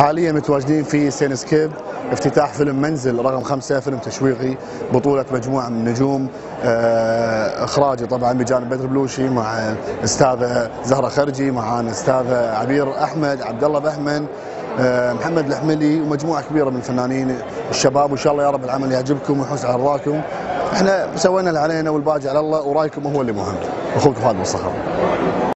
حاليا متواجدين في سينسكيب افتتاح فيلم منزل رقم 5، فيلم تشويقي بطولة مجموعة من النجوم، اخراجي طبعا بجانب بدر بلوشي مع الاستاذة زهرة خرجي، معانا الاستاذة عبير احمد، عبد الله بهمن، محمد الحملي، ومجموعة كبيرة من الفنانين الشباب. وان شاء الله يا رب العمل يعجبكم ويحوز على رضاكم. احنا سوينا اللي علينا والباقي على الله، ورايكم هو اللي مهم. اخوك فهد الصخر.